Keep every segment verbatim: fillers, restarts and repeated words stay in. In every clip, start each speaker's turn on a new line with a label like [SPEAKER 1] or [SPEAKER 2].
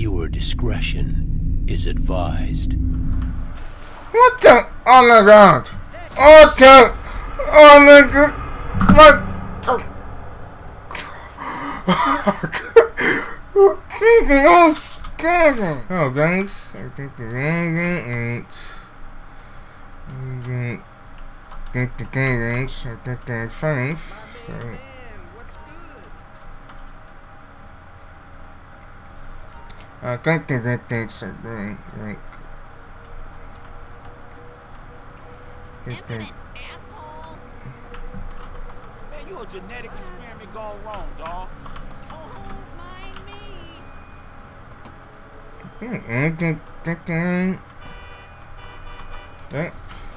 [SPEAKER 1] Viewer discretion is advised.
[SPEAKER 2] What the? Oh my god! What the? Oh my god! What? Okay, I'm scared. Oh, guys, I think the wrong eight. I think the range. I think the five. So. I think the good things are going right.
[SPEAKER 3] Infinite, asshole.
[SPEAKER 4] Man, you a genetic experiment gone wrong, dog.
[SPEAKER 3] Oh, mind me.
[SPEAKER 2] I think that that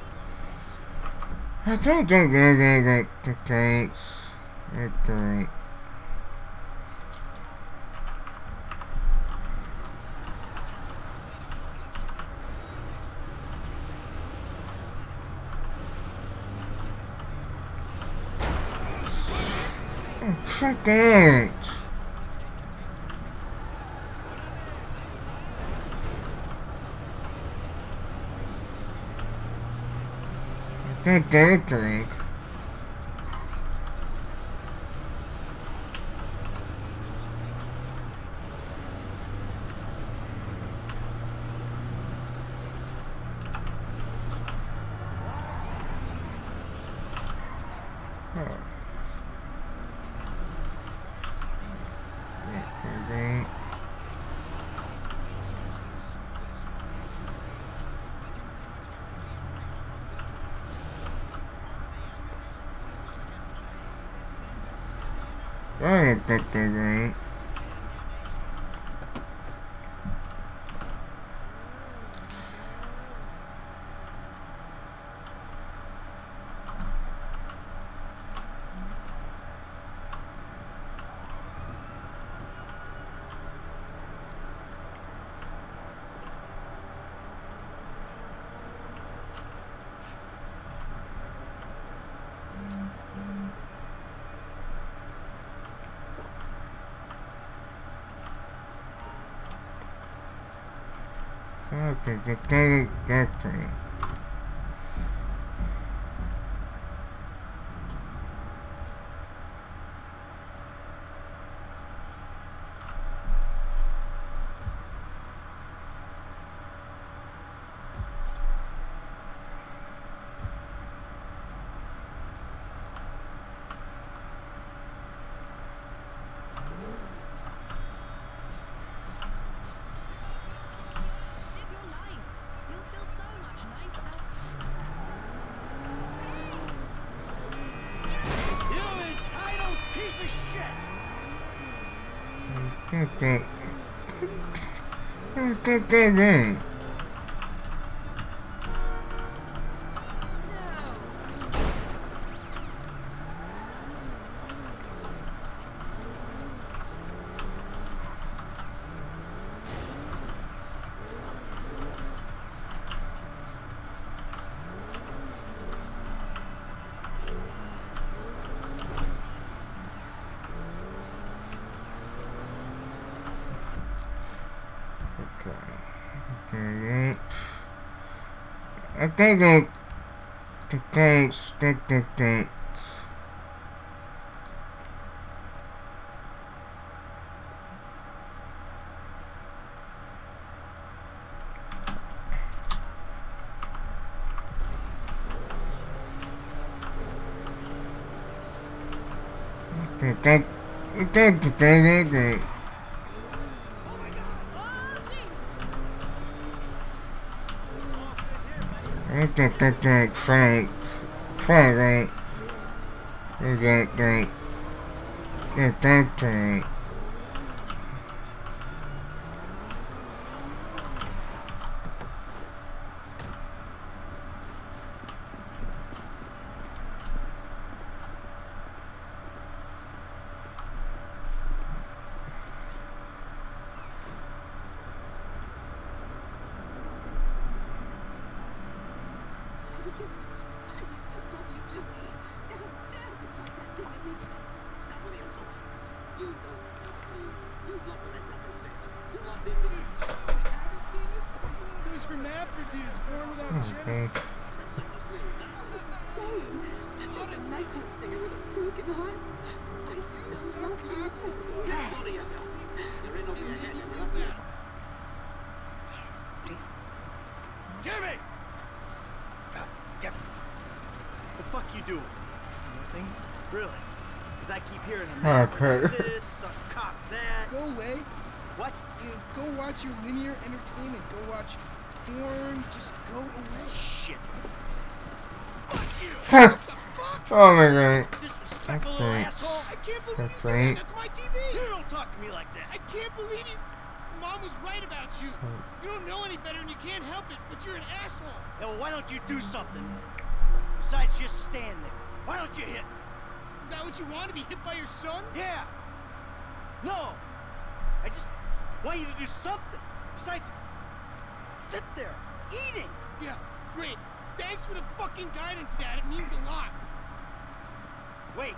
[SPEAKER 2] I don't think that the things okay. Fuck it. I can't get a drink. Oh. Okay. I don't think they're right. So I think that they that thing. Okay. Okay. Okay. I think I the things that the things. I think I think the thing that I think that that Frank, Frank, right? You got that, that that thing.
[SPEAKER 5] Stop with the emotions. You don't map for dudes born without
[SPEAKER 2] Okay.
[SPEAKER 5] genitals.
[SPEAKER 6] Just a nightclub singer with a broken heart. I still love you.
[SPEAKER 5] Get a hold of yourself. There ain't no beer getting it up there.
[SPEAKER 4] Jimmy!
[SPEAKER 7] The fuck you doing? Nothing? Really? Because I keep hearing a
[SPEAKER 2] Okay.
[SPEAKER 7] like this, a cock that.
[SPEAKER 5] Go away.
[SPEAKER 7] What?
[SPEAKER 5] You know, go watch your linear entertainment. Go watch porn. Just go away.
[SPEAKER 7] Shit.
[SPEAKER 5] Fuck you.
[SPEAKER 2] Huh.
[SPEAKER 5] What the fuck?
[SPEAKER 2] Oh my god.
[SPEAKER 7] Disrespectful little
[SPEAKER 2] Okay.
[SPEAKER 7] asshole.
[SPEAKER 5] I can't believe
[SPEAKER 2] That's
[SPEAKER 5] you did
[SPEAKER 2] right.
[SPEAKER 5] that. That's my T V.
[SPEAKER 7] You don't talk to me like that.
[SPEAKER 5] I can't believe you. Mom was right about you. You don't know any better and you can't help it, but you're an asshole.
[SPEAKER 7] Yeah, well, why don't you do something then? Besides just stand there. Why don't you hit me?
[SPEAKER 5] Is that what you want, to be hit by your son?
[SPEAKER 7] Yeah. No. I just want you to do something. Besides, sit there, eating.
[SPEAKER 5] Yeah, great. Thanks for the fucking guidance, Dad. It means a lot.
[SPEAKER 7] Wait.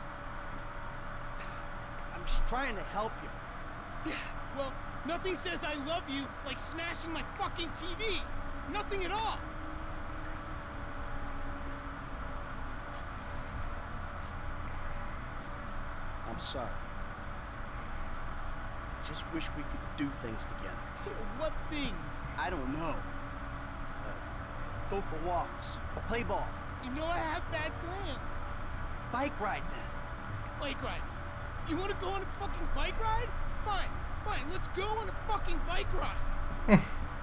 [SPEAKER 7] I'm just trying to help you.
[SPEAKER 5] Yeah, well, nothing says I love you like smashing my fucking T V. Nothing at all.
[SPEAKER 7] I'm sorry. Just wish we could do things together.
[SPEAKER 5] What things?
[SPEAKER 7] I don't know. Uh, go for walks. Play ball.
[SPEAKER 5] You know I have bad plans.
[SPEAKER 7] Bike ride then.
[SPEAKER 5] Bike ride. You want to go on a fucking bike ride? Fine, fine. Let's go on a fucking bike ride.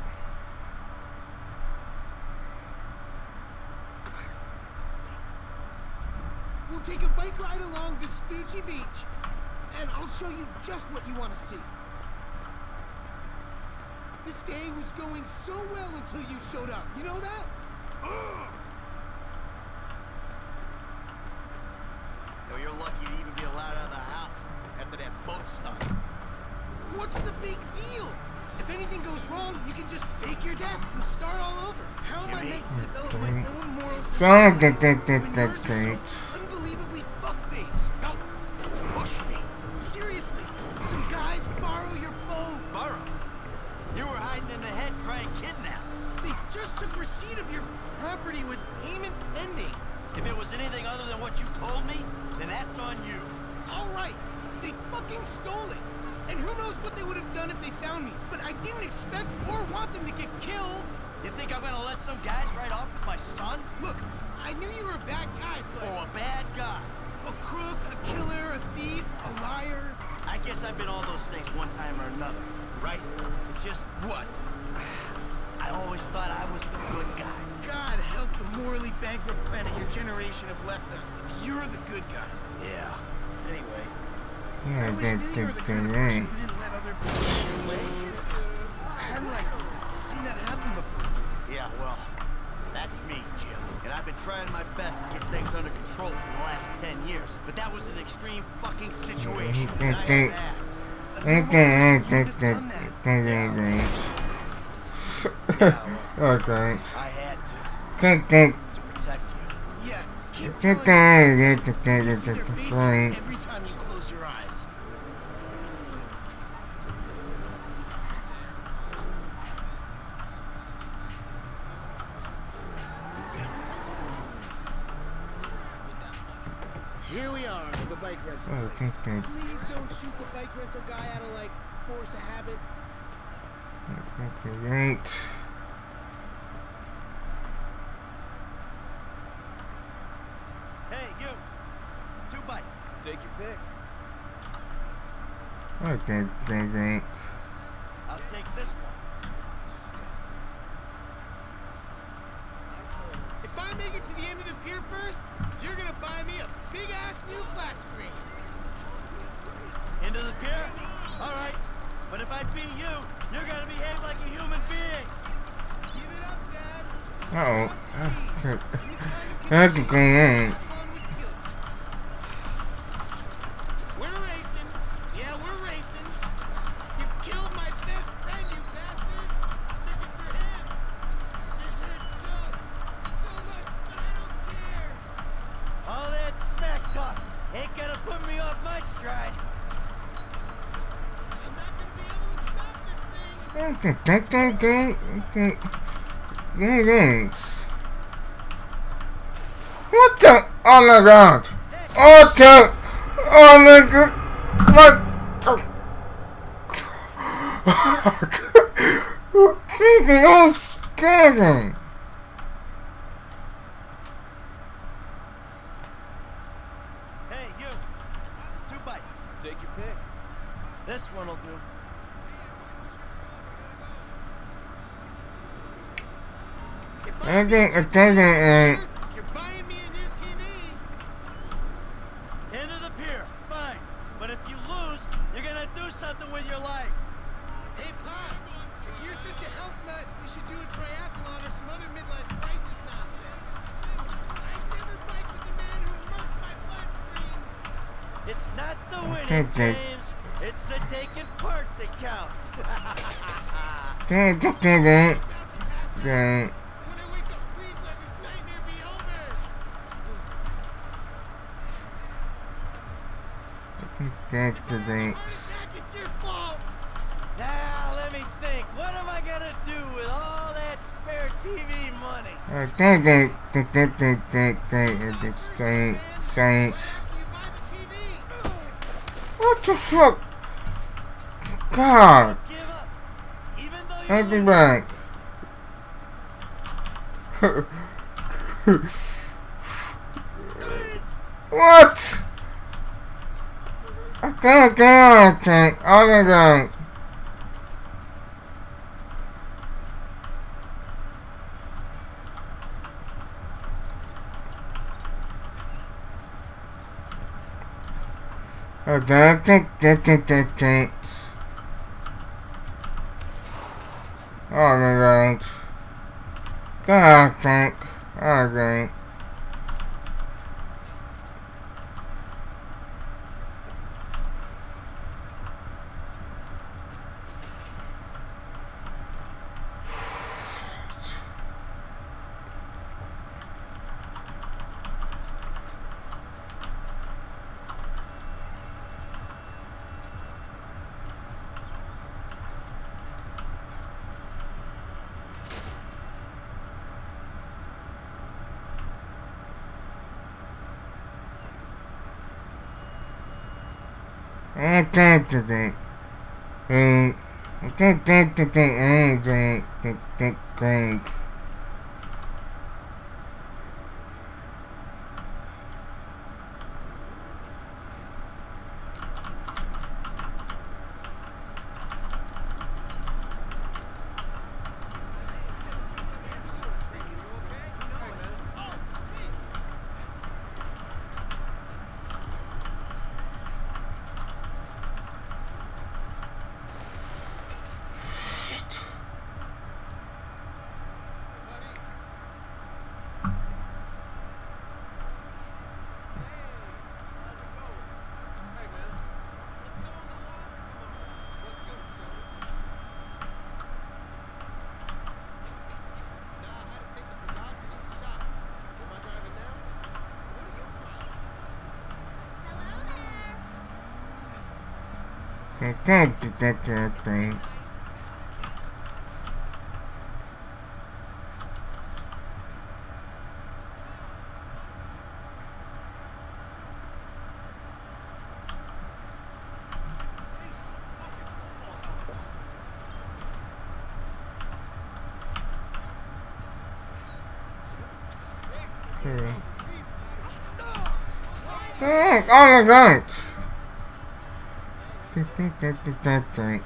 [SPEAKER 5] We'll take a bike ride along Vespucci Beach, and I'll show you just what you want to see. This day was going so well until you showed up. You know that? Ugh.
[SPEAKER 7] Yo, you're lucky to even be allowed out of the house after that boat started.
[SPEAKER 5] What's the big deal? If anything goes wrong, you can just fake your death and start all over. How am I meant to develop my own moral system
[SPEAKER 2] Sound good, good,
[SPEAKER 5] when
[SPEAKER 2] good,
[SPEAKER 5] yours
[SPEAKER 2] good,
[SPEAKER 5] are
[SPEAKER 2] great.
[SPEAKER 5] so unbelievably fuck-faced? Don't push me. Seriously, some guys borrow your phone.
[SPEAKER 7] Burrow, you were hiding in the head crying kidnapped.
[SPEAKER 5] They just took receipt of your property with payment pending.
[SPEAKER 7] If it was anything other than what you told me, then that's on you.
[SPEAKER 5] All right, they fucking stole it. And who knows what they would have done if they found me. But I didn't expect or want them to get killed.
[SPEAKER 7] You think I'm gonna let some guys ride off with my son?
[SPEAKER 5] Look, I knew you were a bad guy, but...
[SPEAKER 7] Oh, a bad guy.
[SPEAKER 5] A crook, a killer, a thief, a liar.
[SPEAKER 7] I guess I've been all those things one time or another, right? It's just,
[SPEAKER 5] What?
[SPEAKER 7] I always thought I was the good guy.
[SPEAKER 5] God help the morally bankrupt planet your generation have left us. If you're the good guy.
[SPEAKER 7] Yeah. Anyway,
[SPEAKER 5] I
[SPEAKER 2] Yeah,
[SPEAKER 5] always
[SPEAKER 2] good,
[SPEAKER 5] knew you
[SPEAKER 2] good,
[SPEAKER 5] were the
[SPEAKER 2] good,
[SPEAKER 5] kind of person
[SPEAKER 2] right.
[SPEAKER 5] who didn't let other people get your way. I hadn't, like, seen that happen before.
[SPEAKER 7] yeah, well, that's me, Jim. And I've been trying my best to get things under control for the last ten years. But that was an extreme fucking situation. And I had to act.
[SPEAKER 2] Okay, okay, okay, okay, great. Okay.
[SPEAKER 7] I had to,
[SPEAKER 2] Okay, okay.
[SPEAKER 7] to protect you.
[SPEAKER 5] Yeah, keep
[SPEAKER 2] Okay,
[SPEAKER 5] telling me.
[SPEAKER 2] okay, okay,
[SPEAKER 5] You
[SPEAKER 2] okay,
[SPEAKER 5] see their
[SPEAKER 2] okay,
[SPEAKER 5] faces
[SPEAKER 2] great.
[SPEAKER 5] every time you close your eyes. Here we are, the bike rental
[SPEAKER 2] Oh,
[SPEAKER 5] place.
[SPEAKER 2] okay, okay.
[SPEAKER 5] Please don't shoot the bike rental guy out of, like, force of habit.
[SPEAKER 2] Okay, great.
[SPEAKER 7] Hey, you. Two bites. Take your pick.
[SPEAKER 2] Okay, okay, great.
[SPEAKER 7] I'll take this one.
[SPEAKER 5] If I make it to the end of the pier first, you're gonna buy me a big-ass new flat screen.
[SPEAKER 7] Into the pier? All right. But if I beat you, you're gonna behave like a human being.
[SPEAKER 5] Give it up, Dad.
[SPEAKER 2] Uh oh.
[SPEAKER 5] Please.
[SPEAKER 2] Okay.
[SPEAKER 5] This kind of
[SPEAKER 2] That's great.
[SPEAKER 5] fun would kill you. We're racing. Yeah, we're racing. You killed my best friend, you bastard. This is for him. This hurts so, so much, but I don't care.
[SPEAKER 7] All that smack talk ain't gonna put me off my stride.
[SPEAKER 5] I'm not gonna be able to stop this thing.
[SPEAKER 2] Okay, okay, okay, okay. Thanks. What the? Oh my god! What the? Oh my god! What? Freaking off scaring!
[SPEAKER 7] Hey, you. Two bites. Take your pick. This one will do.
[SPEAKER 2] I think I think I
[SPEAKER 5] You're buying me a new T V.
[SPEAKER 7] Into the pier. Fine. But if you lose, you're gonna do something with your life.
[SPEAKER 5] Hey, Pop, if you're such a health nut, you should do a triathlon or some other midlife crisis nonsense. I'd never fight with the man who murked my bloodstream.
[SPEAKER 7] It's not the winning,
[SPEAKER 2] Okay.
[SPEAKER 7] James. It's the taking part that counts.
[SPEAKER 2] think I think I
[SPEAKER 5] When
[SPEAKER 2] think
[SPEAKER 5] I wake up, please let this nightmare be over.
[SPEAKER 2] that's the thing.
[SPEAKER 5] Jack, it's your fault.
[SPEAKER 7] Now, let me think. What am I gonna do with all that spare T V money?
[SPEAKER 2] I think I think think think think think think Saint Saint.
[SPEAKER 5] After you buy the T V.
[SPEAKER 2] What the fuck? God!
[SPEAKER 7] Give up. Even though
[SPEAKER 2] I'll
[SPEAKER 7] you
[SPEAKER 2] be
[SPEAKER 7] lose.
[SPEAKER 2] back. What? I can't go, I can't. Oh my god. Okay, I think, I think, I think. Oh my god. God, I think. Okay. I can't do that. Um, I can't think to think anything to think great. I can't do that to that thing. Heck, oh my god! That, that, that, that, that, that.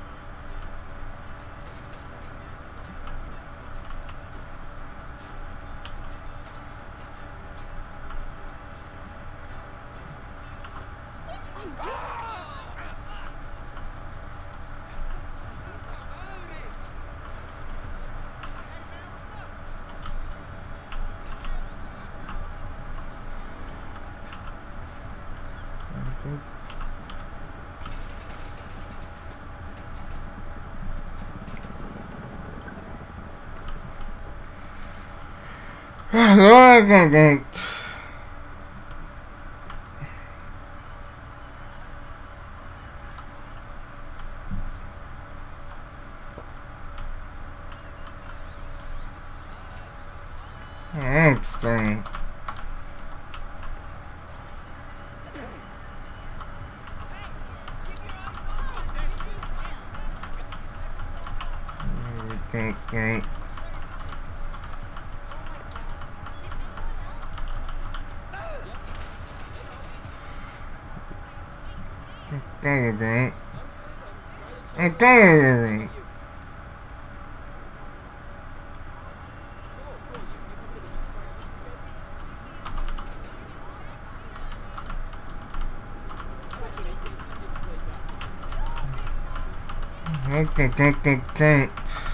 [SPEAKER 2] Look at that. Thanks, thing. Okay, okay. There you go. And there you go. Okay, take, take, take.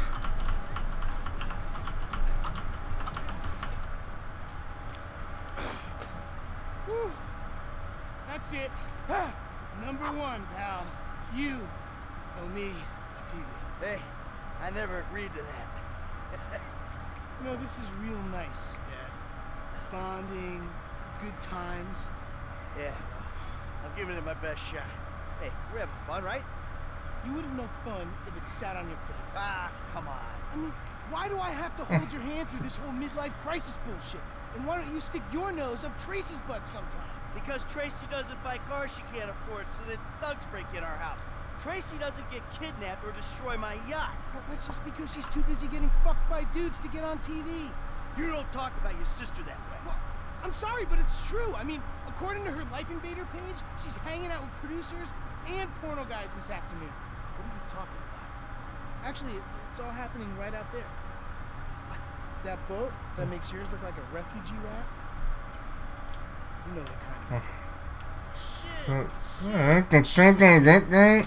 [SPEAKER 5] Whew. That's it. Number one, pal. You owe me a T V.
[SPEAKER 7] Hey, I never agreed to that.
[SPEAKER 5] You know, this is real nice, Dad. Bonding, good times.
[SPEAKER 7] Yeah, I'm giving it my best shot. Hey, we're having fun, right?
[SPEAKER 5] You wouldn't know fun if it sat on your face.
[SPEAKER 7] Ah, come on.
[SPEAKER 5] I mean, why do I have to hold your hand through this whole midlife crisis bullshit? And why don't you stick your nose up Tracy's butt sometime?
[SPEAKER 7] Because Tracy doesn't buy cars she can't afford, so that thugs break in our house. Tracy doesn't get kidnapped or destroy my yacht.
[SPEAKER 5] Well, that's just because she's too busy getting fucked by dudes to get on T V.
[SPEAKER 7] You don't talk about your sister that way.
[SPEAKER 5] Well, I'm sorry, but it's true. I mean, according to her Life Invader page, she's hanging out with producers and porno guys this afternoon.
[SPEAKER 7] What are you talking about?
[SPEAKER 5] Actually, it's all happening right out there. That boat that makes yours look like a refugee raft. You know that kind of boat.
[SPEAKER 2] So, alright, can something that night?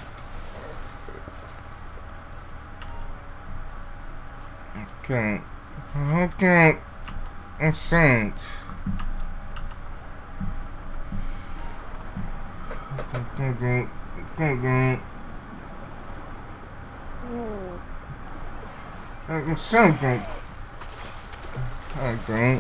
[SPEAKER 2] Okay. Okay. It's it. Okay, okay, okay. Okay, something. Okay.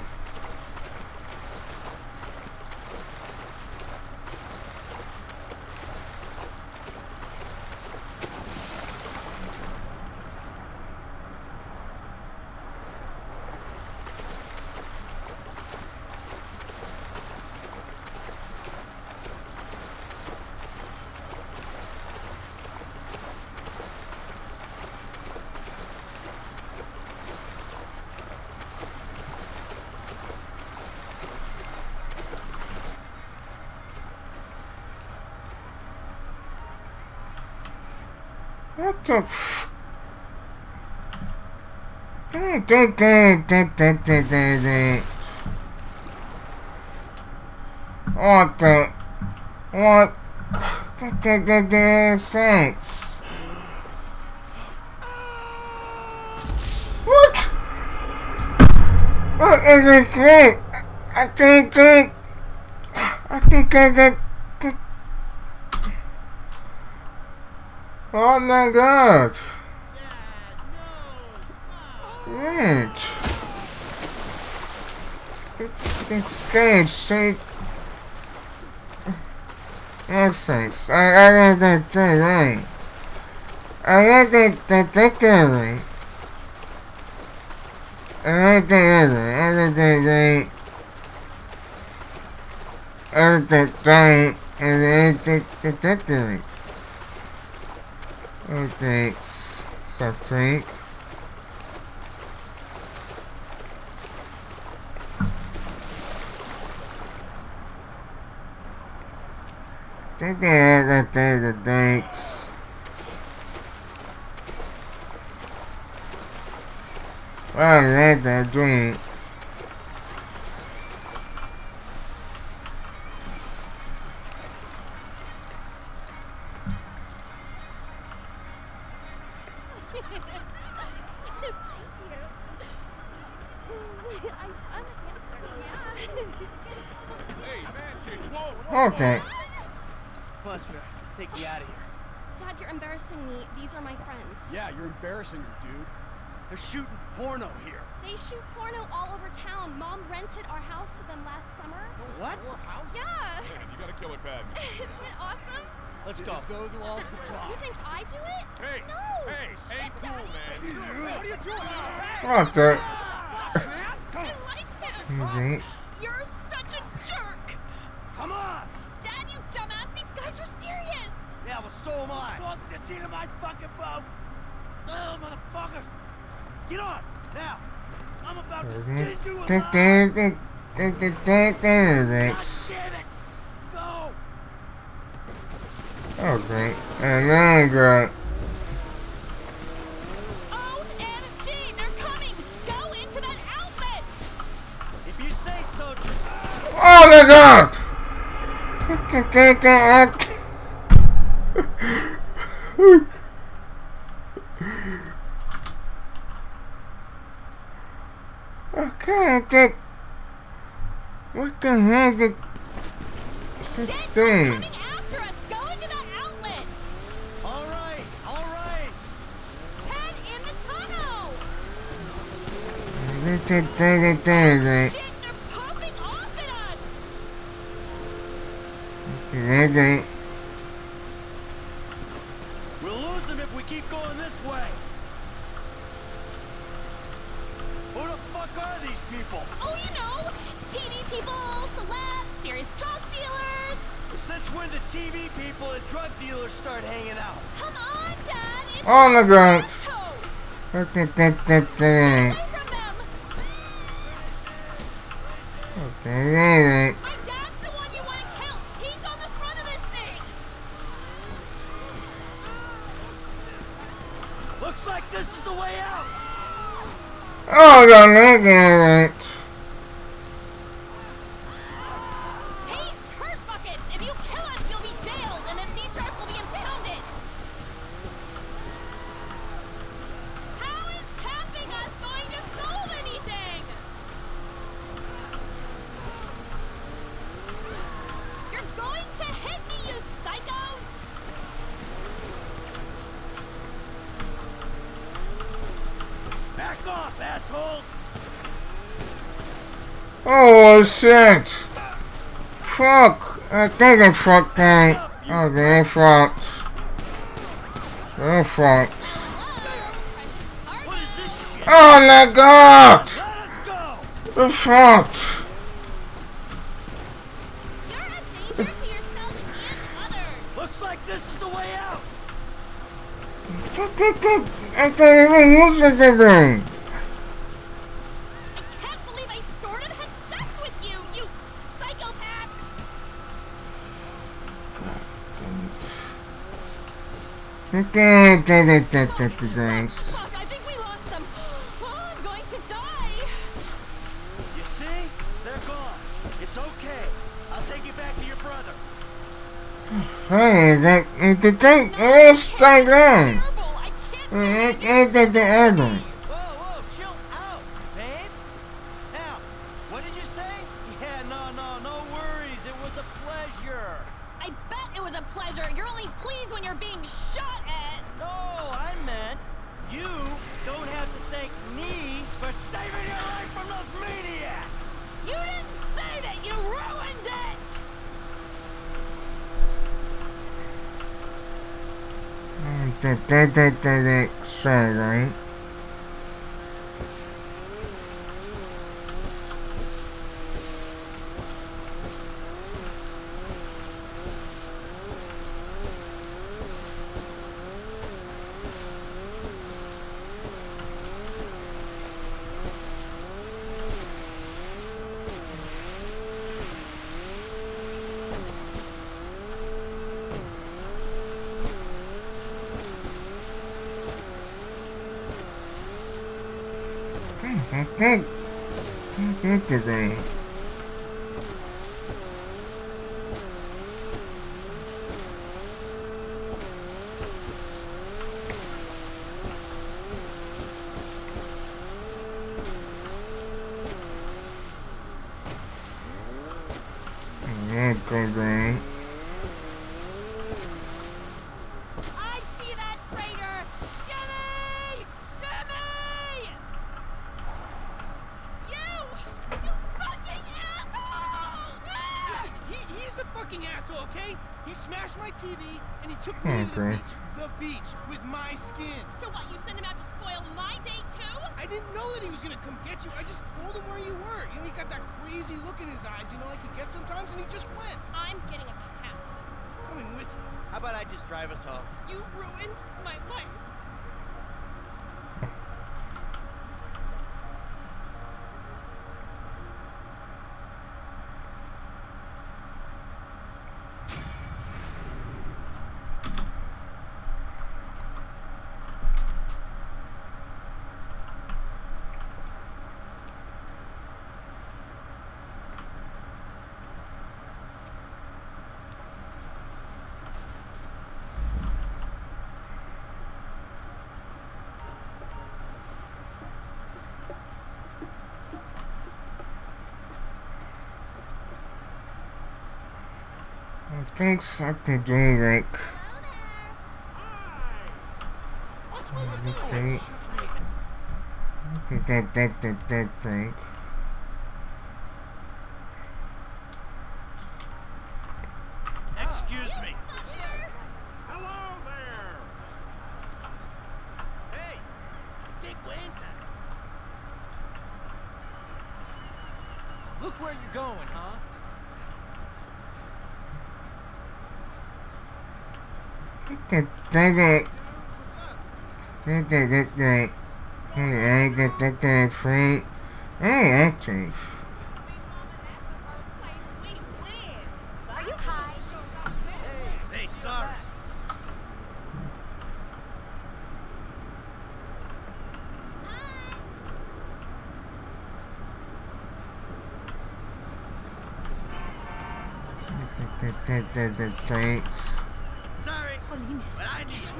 [SPEAKER 2] What the f- Dang, dang, dang, dang, dang, dang, dang, dang. What the? What? Dang, dang, dang, dang, thanks. What? What is it great? I think, think, I think I got. Oh my god!
[SPEAKER 5] Dad, no, stop!
[SPEAKER 2] Right. It's scared, shake. Nonsense. I I got that thing right. I got that that that thing right. I got that other. I got that right. I got that thing. And I got that that thing. Oh, thanks. Subtank. Think they had that day the thanks. Well, I had that drink. Okay.
[SPEAKER 7] Come on, sweetheart. Take me out of here.
[SPEAKER 3] Dad, you're embarrassing me. These are my friends.
[SPEAKER 8] Yeah, you're embarrassing her, dude.
[SPEAKER 7] They're shooting porno here.
[SPEAKER 3] They shoot porno all over town. Mom rented our house to them last summer.
[SPEAKER 7] What?
[SPEAKER 3] Yeah.
[SPEAKER 8] Man, you got a killer pad.
[SPEAKER 3] Isn't it awesome?
[SPEAKER 7] Let's go.
[SPEAKER 8] Those walls can talk.
[SPEAKER 3] You think I do it?
[SPEAKER 8] Hey,
[SPEAKER 3] No.
[SPEAKER 8] hey,
[SPEAKER 3] Shit,
[SPEAKER 8] ain't cool,
[SPEAKER 3] Daddy.
[SPEAKER 8] man. What are you doing?
[SPEAKER 2] What the?
[SPEAKER 3] I like him.
[SPEAKER 2] Okay.
[SPEAKER 3] You're such a jerk!
[SPEAKER 4] Come on!
[SPEAKER 3] Dad, you dumbass! These guys are serious!
[SPEAKER 7] Yeah, well, so am I.
[SPEAKER 4] Close to the seat of my fucking boat! Oh, motherfucker! Get on! Now! I'm about to
[SPEAKER 2] Okay.
[SPEAKER 4] get you alive!
[SPEAKER 2] Take that, take that, take that, take
[SPEAKER 4] God
[SPEAKER 2] that.
[SPEAKER 4] damn it! Go!
[SPEAKER 2] Oh, great. And then great.
[SPEAKER 3] O M G! They're coming! Go into that outlet!
[SPEAKER 7] If you say so, Jim.
[SPEAKER 2] Oh my god! Take that, take that. Okay, okay. What the heck? Is
[SPEAKER 3] Shit!
[SPEAKER 2] this
[SPEAKER 3] They're
[SPEAKER 2] thing?
[SPEAKER 3] coming after us! Go into that outlet!
[SPEAKER 7] All right, all right.
[SPEAKER 3] Head in the tunnel!
[SPEAKER 2] Take that, take that, take that.
[SPEAKER 3] Shit! They're popping off at us!
[SPEAKER 2] Okay, okay.
[SPEAKER 7] We'll lose them if we keep going this way. Who the fuck are these people?
[SPEAKER 3] Oh, you know! T V people, celebs, serious drug dealers!
[SPEAKER 7] Since when did T V people and drug dealers start hanging out?
[SPEAKER 3] Come on, Dad! It's
[SPEAKER 2] Oh my god!
[SPEAKER 3] toast!
[SPEAKER 2] Take that, take that, take
[SPEAKER 3] Away
[SPEAKER 2] that.
[SPEAKER 3] from them!
[SPEAKER 2] Okay, take that.
[SPEAKER 3] My dad's the one you want to kill! He's on the front of this thing!
[SPEAKER 4] Looks like this is the way out!
[SPEAKER 2] Oh, God, look at it.
[SPEAKER 3] Hey, turd buckets! If you kill us, you'll be jailed, and the sea shark will be impounded! How is camping us going to solve anything? You're going to hit me, you psychos!
[SPEAKER 4] Back off, assholes!
[SPEAKER 2] Oh, shit. Fuck. I think I fucked that. Okay, fucked. I fucked.
[SPEAKER 3] Hello, precious cargo.
[SPEAKER 7] What is this shit?
[SPEAKER 2] Oh my god!
[SPEAKER 4] Let us go!
[SPEAKER 2] I fucked.
[SPEAKER 3] You're a danger to yourself and others.
[SPEAKER 4] Looks like this is the way out!
[SPEAKER 2] I can't even use it again.
[SPEAKER 3] I can't believe I sort of had sex with you, you psychopaths!
[SPEAKER 2] Okay, okay, okay, okay, thanks.
[SPEAKER 3] Fuck, I think we lost them. Oh, I'm going to die.
[SPEAKER 7] You see? They're gone. It's okay. I'll take you back to your brother.
[SPEAKER 2] Hey, that, the thing is stay down.
[SPEAKER 3] Terrible. I can't
[SPEAKER 2] I can't get the other.
[SPEAKER 7] Whoa, whoa, chill out, babe. Now, what did you say? Yeah, no, no, no worries. It was a pleasure.
[SPEAKER 3] I bet it was a pleasure. You're only pleased when you're being shot at.
[SPEAKER 7] No, I meant you don't have to thank me for saving your life from those maniacs.
[SPEAKER 3] You didn't say that. You ruined it.
[SPEAKER 2] That, that, that, that, that, sorry, right? I think, I think today. Yeah, today.
[SPEAKER 3] I see that traitor. Jimmy! Jimmy! You! You fucking asshole!
[SPEAKER 5] Listen, he, he's the fucking asshole, okay? He smashed my T V and he took me to the
[SPEAKER 2] Okay.
[SPEAKER 5] beach. The beach with my skin.
[SPEAKER 3] So what, you send him out to spoil my day too?
[SPEAKER 5] I didn't know that he was gonna come get you. I just told him where you were. You know, he got that crazy look in his eyes, you know, like he gets sometimes, and he just went.
[SPEAKER 3] I'm getting a cab.
[SPEAKER 5] Coming with you.
[SPEAKER 7] How about I just drive us home?
[SPEAKER 3] You ruined my life.
[SPEAKER 2] I think something doing like
[SPEAKER 5] What's with
[SPEAKER 2] I
[SPEAKER 5] the
[SPEAKER 2] think I think that that that that thing.
[SPEAKER 7] Excuse me.
[SPEAKER 8] Hello there!
[SPEAKER 7] Hey!
[SPEAKER 8] Te cuentas. Look where you're going, huh?
[SPEAKER 2] That that that that that that that that that that that free. Hey, actress.
[SPEAKER 3] Are you high?
[SPEAKER 7] Hey, sorry.
[SPEAKER 2] That that that that that thanks.
[SPEAKER 7] Sorry. But I need this.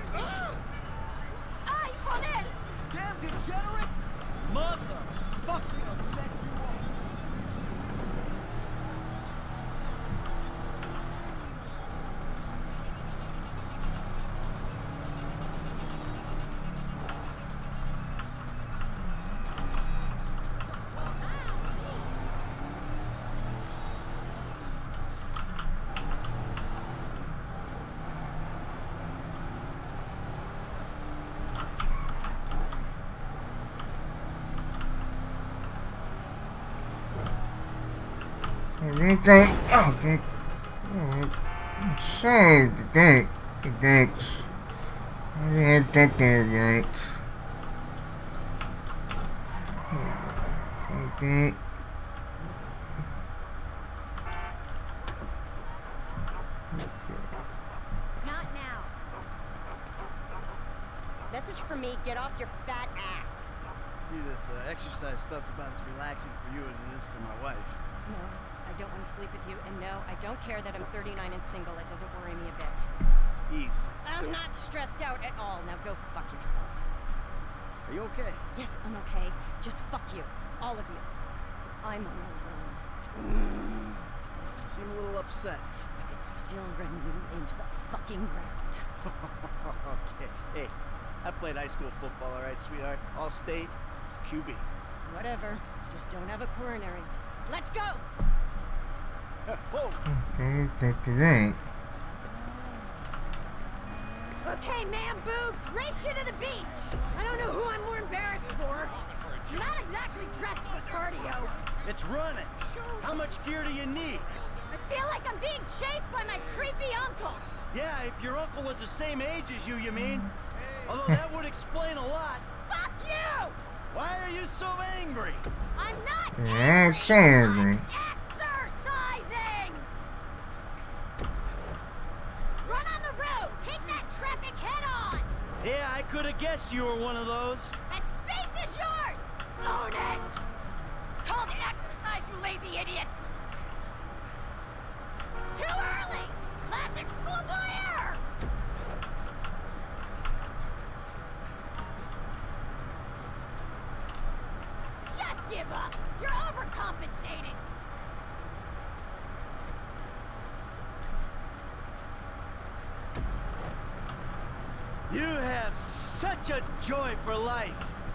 [SPEAKER 3] ¡Ay, joder!
[SPEAKER 4] Damn degenerate!
[SPEAKER 7] Motherfucker!
[SPEAKER 4] Bless you all.
[SPEAKER 2] Anything? Oh, that. Oh, say the date. The dates. I had that there right. Okay.
[SPEAKER 3] Not now. Message from me, get off your fat ass.
[SPEAKER 7] See, this uh, exercise stuff's about as relaxing for you as it is for my wife.
[SPEAKER 9] No, I don't want to sleep with you, and no, I don't care that I'm thirty-nine and single. It doesn't worry me a bit.
[SPEAKER 7] Ease.
[SPEAKER 9] I'm not stressed out at all. Now go fuck yourself.
[SPEAKER 7] Are you okay?
[SPEAKER 9] Yes, I'm okay. Just fuck you. All of you. I'm on my own.
[SPEAKER 7] You seem a little upset.
[SPEAKER 9] I could still run you into the fucking ground.
[SPEAKER 7] Okay. Hey, I played high school football, all right, sweetheart? All state, Q B.
[SPEAKER 9] Whatever. Just don't have a coronary. Let's go!
[SPEAKER 7] Whoa!
[SPEAKER 2] Okay, that's right.
[SPEAKER 3] Okay, man boobs, race you to the beach. I don't know who I'm more embarrassed for. You're not exactly dressed for cardio.
[SPEAKER 7] It's running. How much gear do you need?
[SPEAKER 3] I feel like I'm being chased by my creepy uncle.
[SPEAKER 7] Yeah, if your uncle was the same age as you, you mean? Although that would explain a lot.
[SPEAKER 3] Fuck you!
[SPEAKER 7] Why are you so angry?
[SPEAKER 3] I'm not
[SPEAKER 2] Yeah, sorry.
[SPEAKER 3] exercising! Run on the road! Take that traffic head on!
[SPEAKER 7] Yeah, I could have guessed you were one of those.
[SPEAKER 3] That space is yours! Own it! Called exercise, you lazy idiots! Too early! Classic schoolboy error! Just give up! You're overcompensating!
[SPEAKER 7] You have such a joy for life.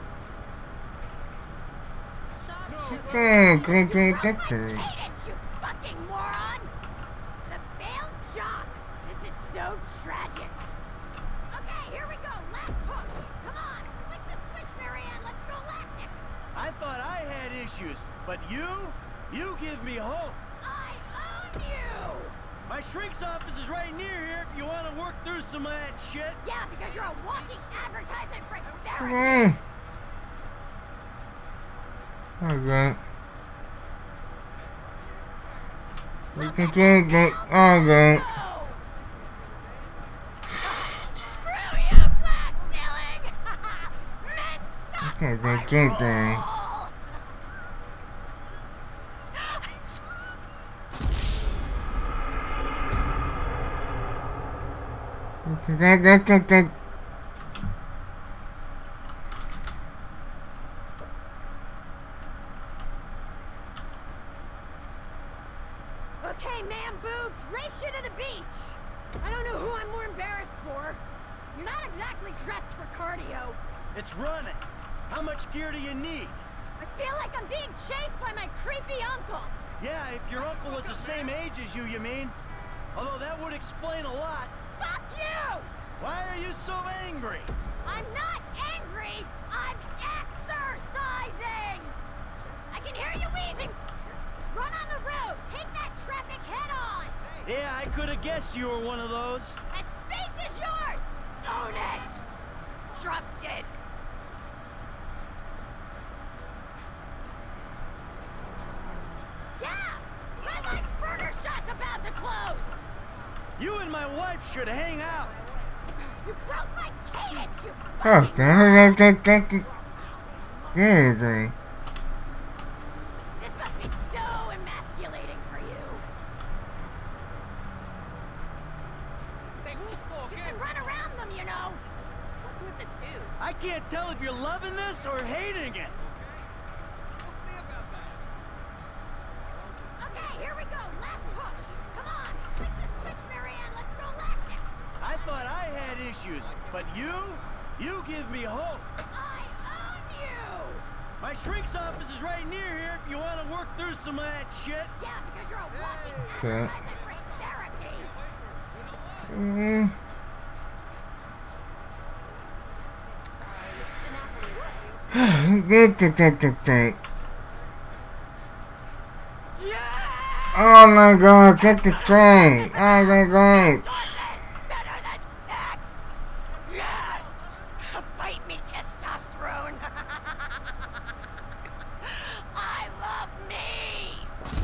[SPEAKER 2] Okay, great, great,
[SPEAKER 3] Run
[SPEAKER 2] that
[SPEAKER 3] like
[SPEAKER 2] thing.
[SPEAKER 3] cadence, you fucking moron! The failed jock! This is so tragic! Okay, here we go! Last push! Come on! Flick the switch, Marianne! Let's go
[SPEAKER 7] issues, but you, you give me hope.
[SPEAKER 3] I own you!
[SPEAKER 7] My shrink's office is right near here if you want to work through some of that shit.
[SPEAKER 3] Yeah, because you're a walking advertisement for
[SPEAKER 2] Come
[SPEAKER 3] therapy.
[SPEAKER 2] on. Okay. We can take it. Okay.
[SPEAKER 3] Screw you, glass ceiling! Men suck
[SPEAKER 2] Okay,
[SPEAKER 3] my
[SPEAKER 2] they did that.
[SPEAKER 3] rule.
[SPEAKER 2] Okay, that, that, that, that.
[SPEAKER 3] Okay, man boobs, race you to the beach. I don't know who I'm more embarrassed for. You're not exactly dressed for cardio.
[SPEAKER 7] It's running. How much gear do you need?
[SPEAKER 3] I feel like I'm being chased by my creepy uncle.
[SPEAKER 7] Yeah, if your uncle was the same age as you, you mean? Although that would explain a lot.
[SPEAKER 3] Fuck you!
[SPEAKER 7] Why are you so angry?
[SPEAKER 3] I'm not angry. I'm exercising. I can hear you wheezing. Run on the road. Take that traffic head on.
[SPEAKER 7] Yeah, I could have guessed you were one of those.
[SPEAKER 3] That space is yours. Own it. Drop dead. Yeah. Red Light Burger Shop's about to close.
[SPEAKER 7] You and my wife should hang out.
[SPEAKER 3] You broke my cadence, you
[SPEAKER 2] Oh,
[SPEAKER 3] fucking
[SPEAKER 2] that, that, that, that. Yeah,
[SPEAKER 3] This must be so emasculating for you. You can run around them, you know.
[SPEAKER 6] What's with the two?
[SPEAKER 7] I can't tell if you're loving this or hating it.
[SPEAKER 3] Okay, here we go. Last push. Come on. Click the switch, Marianne. Let's go lactic.
[SPEAKER 7] I thought I had issues, but you, you give me hope.
[SPEAKER 3] I own you.
[SPEAKER 7] My shrink's office is right near here if you want to work through some of that shit.
[SPEAKER 3] Yeah, because you're a walking
[SPEAKER 2] Okay.
[SPEAKER 3] advertisement for therapy.
[SPEAKER 2] Mm-hmm. Get, get, get, get, get. Oh my god, get the train! Oh my god!
[SPEAKER 3] Better than sex. Yes. Bite me, testosterone. I love me.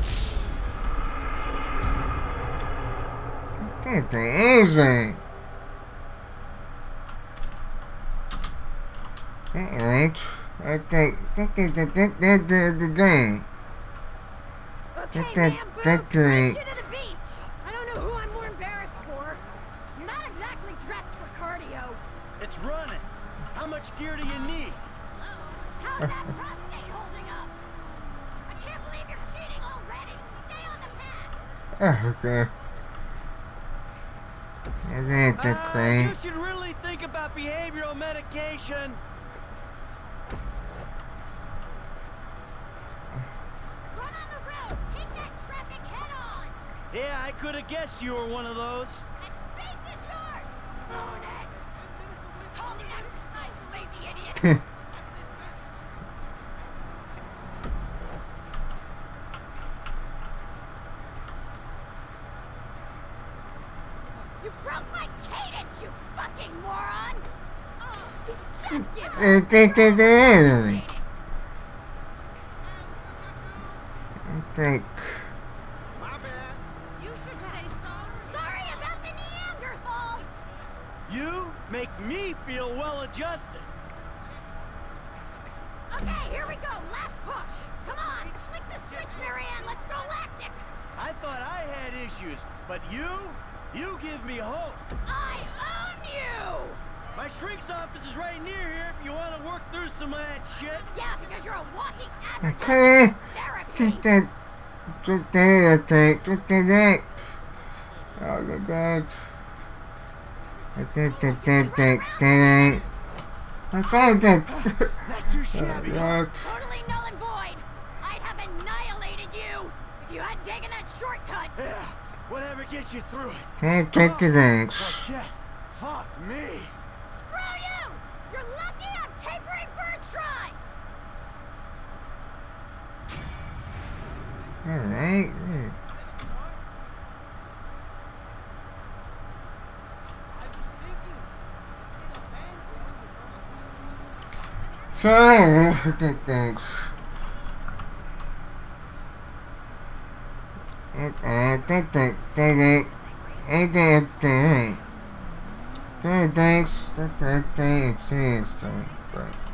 [SPEAKER 2] Get the easy! Alright. Okay, take it, take it, take it, the game.
[SPEAKER 3] Okay,
[SPEAKER 2] That-
[SPEAKER 3] man,
[SPEAKER 2] that-
[SPEAKER 3] boobs,
[SPEAKER 2] that's
[SPEAKER 3] race
[SPEAKER 2] right.
[SPEAKER 3] you to the beach. I don't know who I'm more embarrassed for. You're not exactly dressed for cardio.
[SPEAKER 7] It's running. How much gear do you need?
[SPEAKER 3] How's that prostate holding up? I can't believe you're cheating already. Stay on the path.
[SPEAKER 2] Oh, okay. And then the
[SPEAKER 7] Ah,
[SPEAKER 2] train.
[SPEAKER 7] you should really think about behavioral medication.
[SPEAKER 3] Run on the road. Take that traffic head on.
[SPEAKER 7] Yeah, I could have guessed you were one of those.
[SPEAKER 3] That space is yours. Own it. Call me exercise, you lazy idiot. You broke my cadence, you fucking moron. Oh, fuck you.
[SPEAKER 2] Uh, take it, the Take.
[SPEAKER 5] My bad.
[SPEAKER 3] You should say sorry. Sorry about the Neanderthal.
[SPEAKER 7] You make me feel well adjusted.
[SPEAKER 3] Okay, here we go. Last push. Come on. Flick the switch, Marianne. Let's go lactic.
[SPEAKER 7] I thought I had issues, but you, you give me hope.
[SPEAKER 3] I own you.
[SPEAKER 7] My shrink's office is right near here if you want to work through some of that shit.
[SPEAKER 3] Yeah, because you're a walking
[SPEAKER 2] Okay.
[SPEAKER 3] advertisement for
[SPEAKER 2] Take
[SPEAKER 3] therapy.
[SPEAKER 2] that. Take that, take, take that. Oh my god. Take, take, take, take, take, take. I found it.
[SPEAKER 7] Not too shabby.
[SPEAKER 2] Oh god.
[SPEAKER 3] Totally null and void. I'd have annihilated you if you had taken that shortcut.
[SPEAKER 7] Yeah, whatever gets you through it.
[SPEAKER 2] Can't take the dance.
[SPEAKER 7] My chest. Fuck me.
[SPEAKER 3] Screw you! You're lucky I'm tapering for a try.
[SPEAKER 2] ain't. So, thanks. It, uh, think, think, think, think, think, think, thanks, thanks, thanks, thanks, thanks,